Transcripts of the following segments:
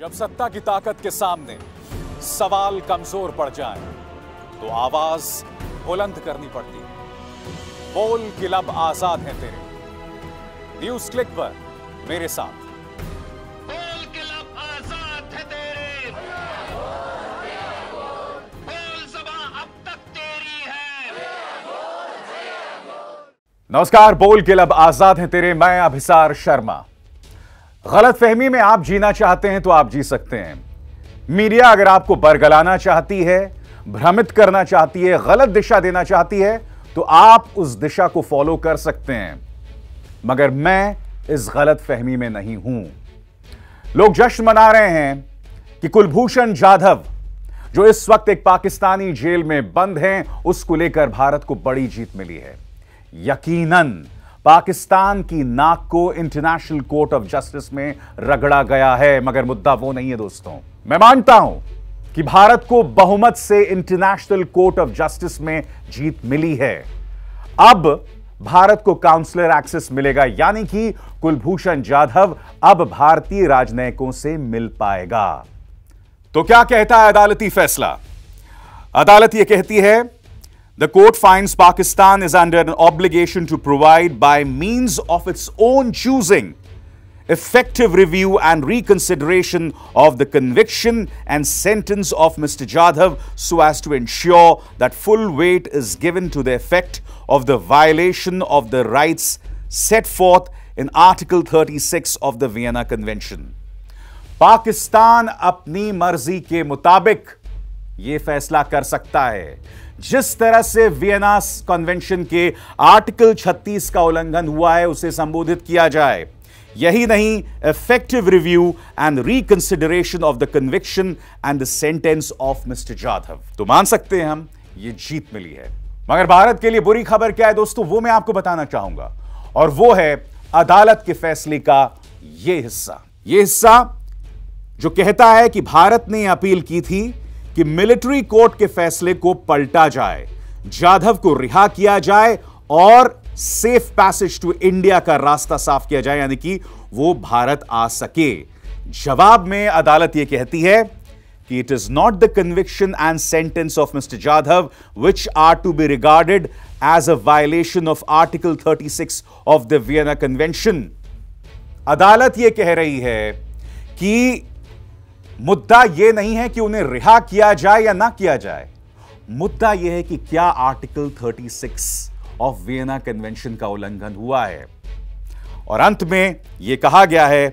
जब सत्ता की ताकत के सामने सवाल कमजोर पड़ जाए तो आवाज बुलंद करनी पड़ती है। बोल कि लब आजाद है तेरे। न्यूज क्लिक पर मेरे साथ। बोल के लब आजाद है तेरे। बोल ज़बां अब तक तेरी है। नमस्कार, बोल के लब आजाद है तेरे। मैं अभिसार शर्मा। गलत फहमी में आप जीना चाहते हैं तो आप जी सकते हैं। मीडिया अगर आपको बरगलाना चाहती है, भ्रमित करना चाहती है, गलत दिशा देना चाहती है तो आप उस दिशा को फॉलो कर सकते हैं, मगर मैं इस गलत फहमी में नहीं हूं। लोग जश्न मना रहे हैं कि कुलभूषण जाधव जो इस वक्त एक पाकिस्तानी जेल में बंद हैं, उसको लेकर भारत को बड़ी जीत मिली है। यकीनन पाकिस्तान की नाक को इंटरनेशनल कोर्ट ऑफ जस्टिस में रगड़ा गया है, मगर मुद्दा वो नहीं है दोस्तों। मैं मानता हूं कि भारत को बहुमत से इंटरनेशनल कोर्ट ऑफ जस्टिस में जीत मिली है। अब भारत को काउंसलर एक्सेस मिलेगा, यानी कि कुलभूषण जाधव अब भारतीय राजनयिकों से मिल पाएगा। तो क्या कहता है अदालती फैसला? अदालत यह कहती है, the court finds Pakistan is under an obligation to provide by means of its own choosing effective review and reconsideration of the conviction and sentence of Mr. Jadhav so as to ensure that full weight is given to the effect of the violation of the rights set forth in Article 36 of the Vienna Convention. Pakistan अपनी मर्जी के मुताबिक यह फैसला कर सकता है। जिस तरह से वियना कन्वेंशन के आर्टिकल 36 का उल्लंघन हुआ है उसे संबोधित किया जाए। यही नहीं, effective review and reconsideration of the conviction and the sentence of mister Jadhav. तो मान सकते हैं हम ये जीत मिली है। मगर भारत के लिए बुरी खबर क्या है दोस्तों, वो मैं आपको बताना चाहूंगा, और वो है अदालत के फैसले का यह हिस्सा जो कहता है कि भारत ने अपील की थी कि मिलिट्री कोर्ट के फैसले को पलटा जाए, जाधव को रिहा किया जाए और सेफ पैसेज टू इंडिया का रास्ता साफ किया जाए, यानी कि वो भारत आ सके। जवाब में अदालत यह कहती है कि it is not the conviction and sentence of mister Jadhav which are to be regarded as a violation of article 36 ऑफ द वियना कन्वेंशन। अदालत यह कह रही है कि मुद्दा यह नहीं है कि उन्हें रिहा किया जाए या ना किया जाए, मुद्दा यह है कि क्या आर्टिकल 36 ऑफ वियना कन्वेंशन का उल्लंघन हुआ है। और अंत में यह कहा गया है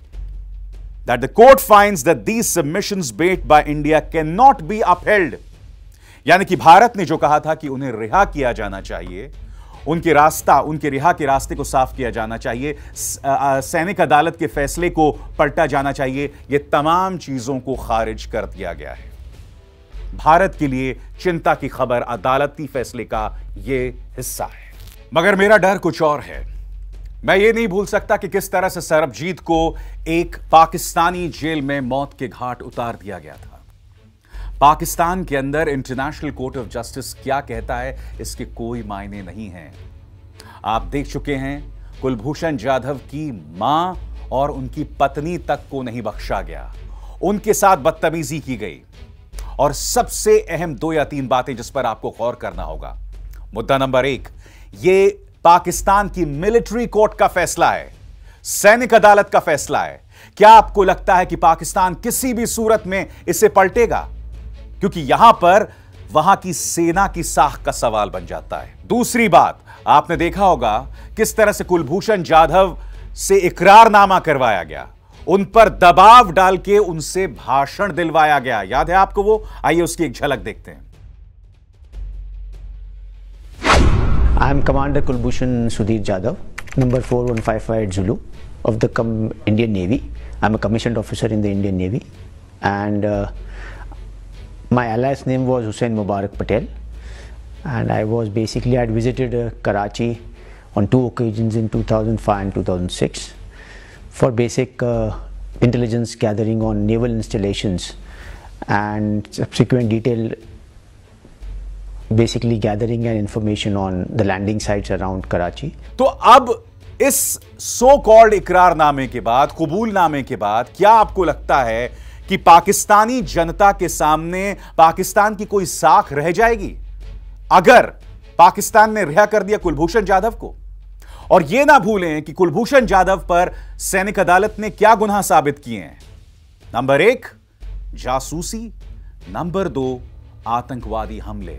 that the court finds that these submissions made by India can not be upheld, यानी कि भारत ने जो कहा था कि उन्हें रिहा किया जाना चाहिए, उनके रिहा के रास्ते को साफ किया जाना चाहिए, सैनिक अदालत के फैसले को पलटा जाना चाहिए, ये तमाम चीजों को खारिज कर दिया गया है। भारत के लिए चिंता की खबर अदालती फैसले का ये हिस्सा है। मगर मेरा डर कुछ और है। मैं ये नहीं भूल सकता कि किस तरह से सरबजीत को एक पाकिस्तानी जेल में मौत के घाट उतार दिया गया था। पाकिस्तान के अंदर इंटरनेशनल कोर्ट ऑफ जस्टिस क्या कहता है इसके कोई मायने नहीं हैं। आप देख चुके हैं, कुलभूषण जाधव की मां और उनकी पत्नी तक को नहीं बख्शा गया, उनके साथ बदतमीजी की गई। और सबसे अहम 2 या 3 बातें जिस पर आपको गौर करना होगा। मुद्दा नंबर 1, यह पाकिस्तान की मिलिट्री कोर्ट का फैसला है, सैनिक अदालत का फैसला है। क्या आपको लगता है कि पाकिस्तान किसी भी सूरत में इसे पलटेगा? क्योंकि यहां पर वहां की सेना की साख का सवाल बन जाता है। दूसरी बात, आपने देखा होगा किस तरह से कुलभूषण जाधव से इकरारनामा करवाया गया, उन पर दबाव डाल के उनसे भाषण दिलवाया गया। याद है आपको वो? आइए उसकी एक झलक देखते हैं। I am Commander Kulbhushan Sudhir Jadhav, number 4155 Zulu of the Indian Navy. I am a commissioned officer in the Indian Navy, and my alias name was Hussain Mubarak Patel, and I had visited Karachi on 2 occasions in 2005 and 2006 for basic intelligence gathering on naval installations and subsequent detailed basically gathering and information on the landing sites around Karachi. तो अब इस so called इकरारनामे के बाद, कबूलनामे के बाद, क्या आपको लगता है कि पाकिस्तानी जनता के सामने पाकिस्तान की कोई साख रह जाएगी अगर पाकिस्तान ने रिहा कर दिया कुलभूषण जाधव को? और यह ना भूलें कि कुलभूषण जाधव पर सैनिक अदालत ने क्या गुनाह साबित किए हैं। नंबर 1 जासूसी, नंबर 2 आतंकवादी हमले।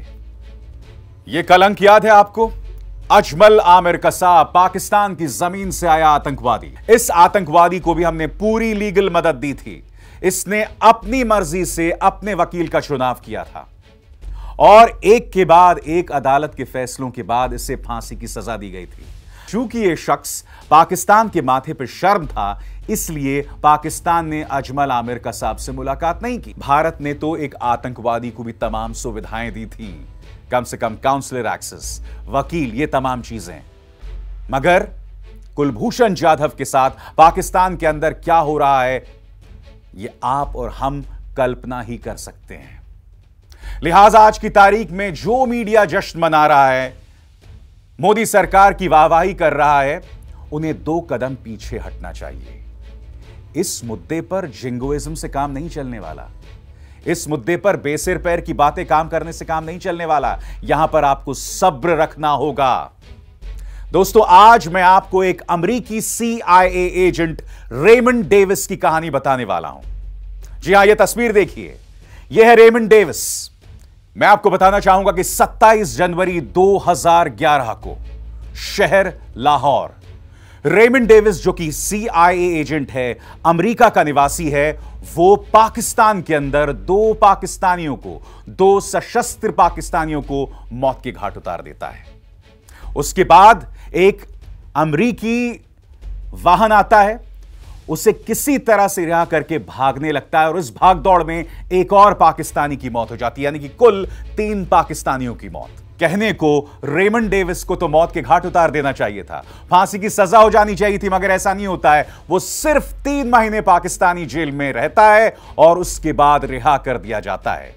यह कलंक याद है आपको? अजमल आमिर कसाब, पाकिस्तान की जमीन से आया आतंकवादी। इस आतंकवादी को भी हमने पूरी लीगल मदद दी थी। इसने अपनी मर्जी से अपने वकील का चुनाव किया था और एक के बाद एक अदालत के फैसलों के बाद इसे फांसी की सजा दी गई थी। चूंकि यह शख्स पाकिस्तान के माथे पर शर्म था, इसलिए पाकिस्तान ने अजमल आमिर कसाब से मुलाकात नहीं की। भारत ने तो एक आतंकवादी को भी तमाम सुविधाएं दी थी, कम से कम काउंसलर एक्सेस, वकील, ये तमाम चीजें। मगर कुलभूषण जाधव के साथ पाकिस्तान के अंदर क्या हो रहा है, यह आप और हम कल्पना ही कर सकते हैं। लिहाजा आज की तारीख में जो मीडिया जश्न मना रहा है, मोदी सरकार की वाहवाही कर रहा है, उन्हें 2 कदम पीछे हटना चाहिए। इस मुद्दे पर जिंगोइज्म से काम नहीं चलने वाला। इस मुद्दे पर बेसिर पैर की बातें काम करने से काम नहीं चलने वाला। यहां पर आपको सब्र रखना होगा। दोस्तों, आज मैं आपको एक अमेरिकी CIA एजेंट रेमंड डेविस की कहानी बताने वाला हूं। जी हां, यह तस्वीर देखिए, यह है रेमंड डेविस। मैं आपको बताना चाहूंगा कि 27 जनवरी 2011 को शहर लाहौर, रेमंड डेविस जो कि CIA एजेंट है, अमेरिका का निवासी है, वो पाकिस्तान के अंदर 2 पाकिस्तानियों को, 2 सशस्त्र पाकिस्तानियों को मौत के घाट उतार देता है। उसके बाद एक अमेरिकी वाहन आता है, उसे किसी तरह से रिहा करके भागने लगता है और इस भागदौड़ में एक और पाकिस्तानी की मौत हो जाती है, यानी कि कुल 3 पाकिस्तानियों की मौत। कहने को रेमंड डेविस को तो मौत के घाट उतार देना चाहिए था, फांसी की सजा हो जानी चाहिए थी, मगर ऐसा नहीं होता है। वो सिर्फ 3 महीने पाकिस्तानी जेल में रहता है और उसके बाद रिहा कर दिया जाता है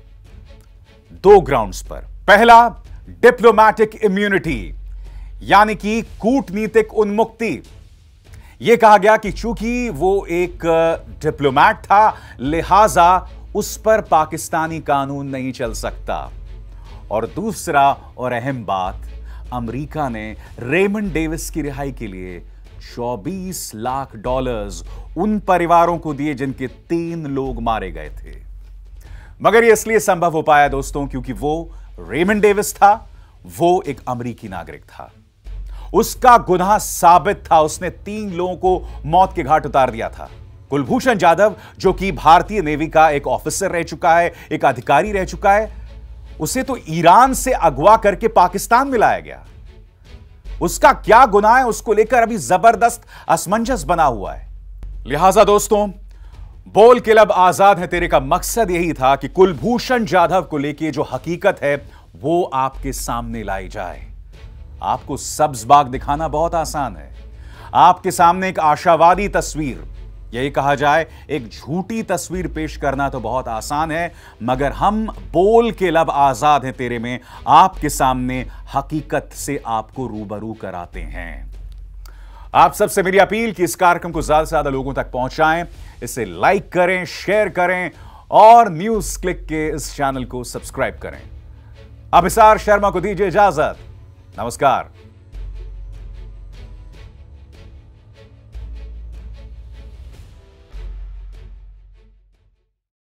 2 ग्राउंड्स पर। पहला, डिप्लोमैटिक इम्यूनिटी, यानी कि कूटनीतिक उन्मुक्ति। यह कहा गया कि चूंकि वो एक डिप्लोमैट था, लिहाजा उस पर पाकिस्तानी कानून नहीं चल सकता। और दूसरा और अहम बात, अमेरिका ने रेमंड डेविस की रिहाई के लिए $24 लाख उन परिवारों को दिए जिनके 3 लोग मारे गए थे। मगर यह इसलिए संभव हो पाया दोस्तों, क्योंकि वो रेमंड डेविस था, वो एक अमेरिकी नागरिक था। उसका गुनाह साबित था, उसने 3 लोगों को मौत के घाट उतार दिया था। कुलभूषण जाधव जो कि भारतीय नेवी का एक ऑफिसर रह चुका है, एक अधिकारी रह चुका है, उसे तो ईरान से अगवा करके पाकिस्तान में लाया गया। उसका क्या गुनाह है, उसको लेकर अभी जबरदस्त असमंजस बना हुआ है। लिहाजा दोस्तों, बोल के लब आजाद है तेरे का मकसद यही था कि कुलभूषण जाधव को लेकर जो हकीकत है वो आपके सामने लाई जाए। आपको सब्ज बाग दिखाना बहुत आसान है, आपके सामने एक आशावादी तस्वीर, यही कहा जाए एक झूठी तस्वीर पेश करना तो बहुत आसान है, मगर हम बोल के लब आजाद हैं तेरे में आपके सामने हकीकत से आपको रूबरू कराते हैं। आप सबसे मेरी अपील कि इस कार्यक्रम को ज्यादा से ज्यादा लोगों तक पहुंचाएं, इसे लाइक करें, शेयर करें और न्यूज क्लिक के इस चैनल को सब्सक्राइब करें। अभिसार शर्मा को दीजिए इजाजत। नमस्कार।